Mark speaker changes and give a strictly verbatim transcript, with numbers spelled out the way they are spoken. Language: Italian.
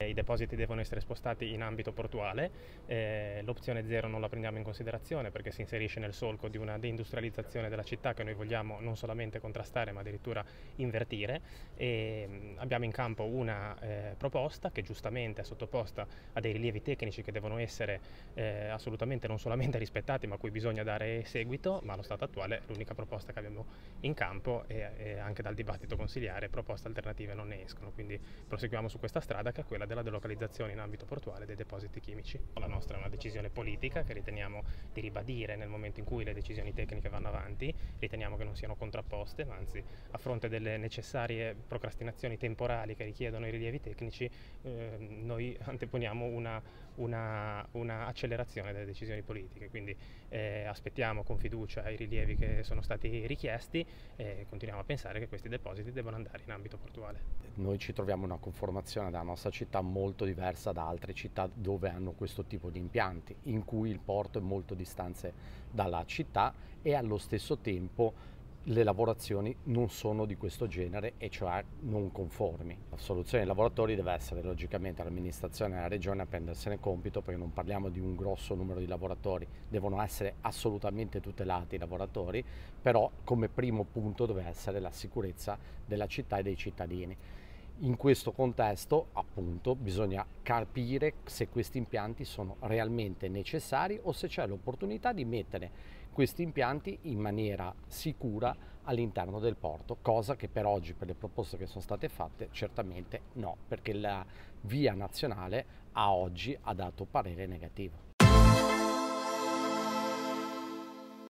Speaker 1: I depositi devono essere spostati in ambito portuale, eh, l'opzione zero non la prendiamo in considerazione perché si inserisce nel solco di una deindustrializzazione della città che noi vogliamo non solamente contrastare ma addirittura invertire, e mh, abbiamo in campo una eh, proposta che giustamente è sottoposta a dei rilievi tecnici che devono essere eh, assolutamente non solamente rispettati ma a cui bisogna dare seguito, ma allo stato attuale l'unica proposta che abbiamo in campo e, e anche dal dibattito consiliare proposte alternative non ne escono, quindi proseguiamo su questa strada che è quella della delocalizzazione in ambito portuale dei depositi chimici. La nostra è una decisione politica che riteniamo di ribadire nel momento in cui le decisioni tecniche vanno avanti, riteniamo che non siano contrapposte, ma anzi a fronte delle necessarie procrastinazioni temporali che richiedono i rilievi tecnici eh, noi anteponiamo una, una, una accelerazione delle decisioni politiche, quindi eh, aspettiamo con fiducia i rilievi che sono stati richiesti e continuiamo a pensare che questi depositi devono andare in ambito portuale.
Speaker 2: Noi ci troviamo in una conformazione della nostra città molto diversa da altre città dove hanno questo tipo di impianti, in cui il porto è molto distante dalla città e allo stesso tempo le lavorazioni non sono di questo genere, e cioè non conformi. La soluzione dei lavoratori deve essere logicamente l'amministrazione e la regione a prendersene compito, perché non parliamo di un grosso numero di lavoratori, devono essere assolutamente tutelati i lavoratori, però come primo punto deve essere la sicurezza della città e dei cittadini. In questo contesto, appunto, bisogna capire se questi impianti sono realmente necessari o se c'è l'opportunità di mettere questi impianti in maniera sicura all'interno del porto, cosa che per oggi, per le proposte che sono state fatte, certamente no, perché la via nazionale a oggi ha dato parere negativo.